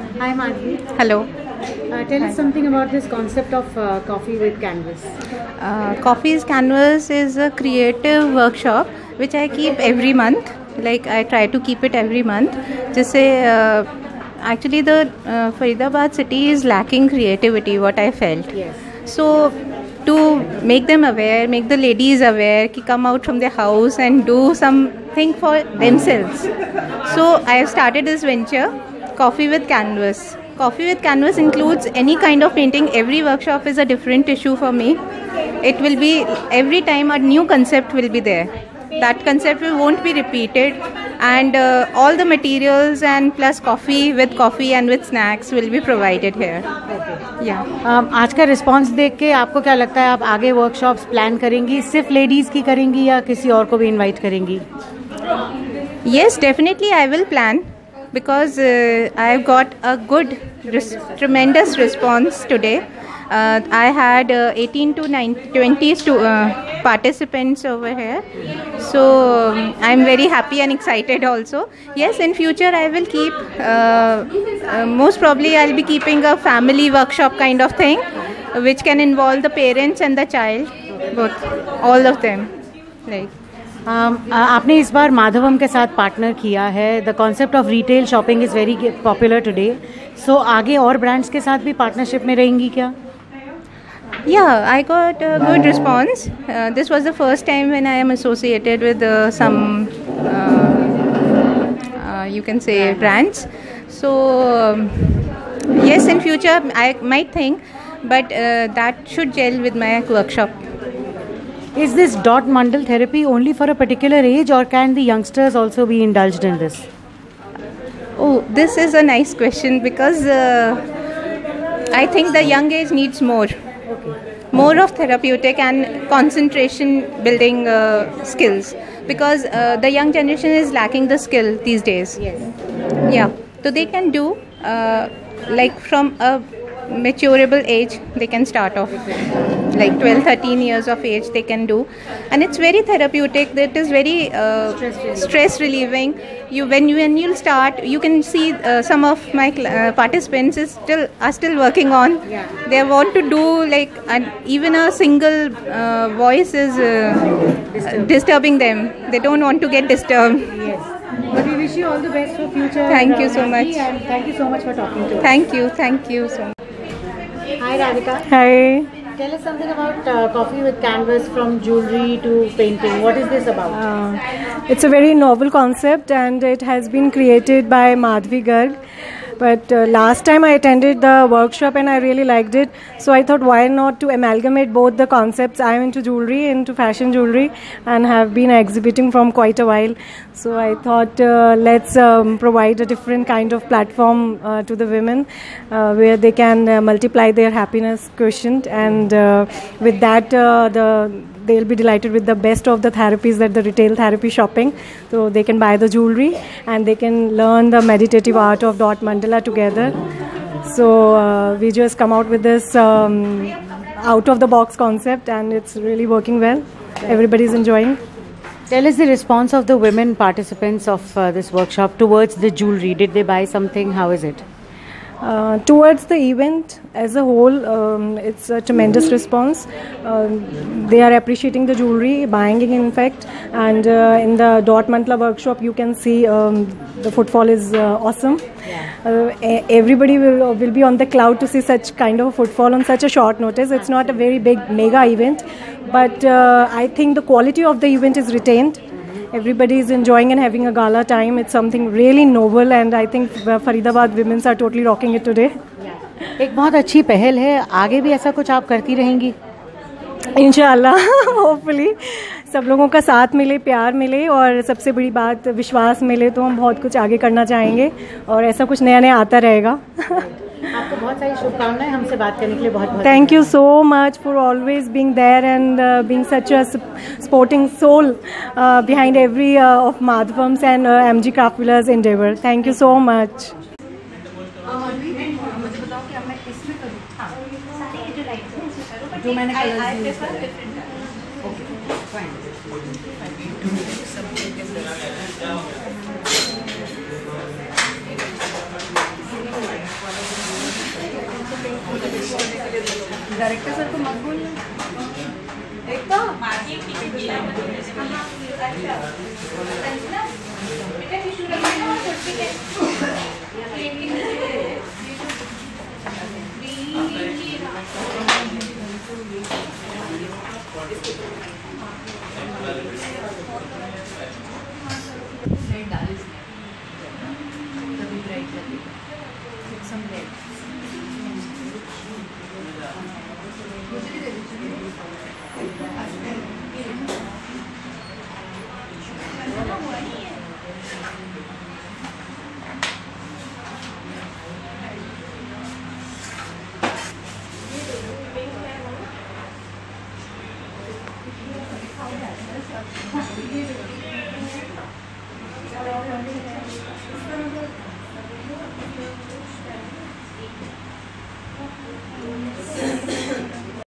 Hi Madhvi. Hello. Tell us something about this concept of coffee with canvas. Coffee's Canvas is a creative workshop which I keep every month. Like I try to keep it every month. Just say, actually, the Faridabad city is lacking creativity. What I felt. Yes. So to make them aware, make the ladies aware, ki come out from their house and do something for themselves. So I have started this venture, Coffee with Canvas. Coffee with Canvas includes any kind of painting. Every workshop is a different issue for me. It will be every time a new concept will be there. That concept won't be repeated, and all the materials and plus coffee and with snacks will be provided here. Yeah. आज का response देख के आपको क्या लगता है, आप आगे वर्कशॉप्स प्लान करेंगी, सिर्फ लेडीज़ की करेंगी या किसी और को भी इनवाइट करेंगी? Yes, definitely I will plan because I have got a good, tremendous response today. I had 18 to 20 participants over here. So I'm very happy and excited also. Yes, in future I will keep, most probably I'll be keeping a family workshop kind of thing, which can involve the parents and the child, both, all of them. Like. आपने इस बार माधवम के साथ partner किया है. The concept of retail shopping is very popular today. So आगे और brands के साथ भी पार्टनरशिप में रहेंगी क्या? Yeah, I got a good response. This was the first time when I am associated with some, you can say, brands. So, yes, in future I might think, but that should gel with my workshop. Is this dot mandal therapy only for a particular age, or can the youngsters also be indulged in this? Oh, this is a nice question because I think the young age needs more. More of therapeutic and concentration building skills, because the young generation is lacking the skill these days. Yes. Yeah, so they can do like from a maturable age they can start off, like 12-13 years of age they can do, and it's very therapeutic. That is very stress relieving. When you'll start, you can see some of my participants are still working on. Yeah. They want to do like, and even a single voice is disturbing them. They don't want to get disturbed. Yes. But we wish you all the best for future. Thank you so much. And thank you so much for talking to us. Thank you so much. Hi Radhika. Hi. Tell us something about coffee with canvas, from jewelry to painting. What is this about? It's a very novel concept and it has been created by Madhvi Garg. But last time I attended the workshop and I really liked it. So I thought, why not to amalgamate both the concepts. I'm into jewelry, into fashion jewelry, and have been exhibiting from quite a while. So I thought, let's provide a different kind of platform to the women where they can multiply their happiness quotient. And with that, they'll be delighted with the best of the therapies that the retail therapy shopping. So they can buy the jewelry and they can learn the meditative art of dot mandala together. So we just come out with this out of the box concept and it's really working well. Everybody's enjoying. Tell us the response of the women participants of this workshop towards the jewelry. Did they buy something? How is it? Towards the event as a whole, it's a tremendous response. They are appreciating the jewelry, buying it in fact, and in the Dot Mandala workshop you can see the footfall is awesome. Everybody will be on the cloud to see such kind of a footfall on such a short notice. It's not a very big mega event, but I think the quality of the event is retained. Everybody is enjoying and having a gala time. It's something really novel and I think Faridabad women are totally rocking it today. एक बहुत अच्छी पहल है. आगे भी ऐसा कुछ आप करती रहेंगी? इंशाल्लाह, होपफुली सब लोगों का साथ मिले, प्यार मिले और सबसे बड़ी बात विश्वास मिले तो हम बहुत कुछ आगे करना चाहेंगे और ऐसा कुछ नया नया आता रहेगा. आपको बहुत सारी शुभकामनाएं. हमसे बात करने के लिए बहुत बहुत Thank you so much for always being there and being such a supporting soul behind every of Madhavam's and MG Craftvilla's endeavor. Thank you so much. जो मैंने कलर्स डायरेक्टर सर को मत बोलना। एक तो बेटा टिश्यू रखना और छुट्टी के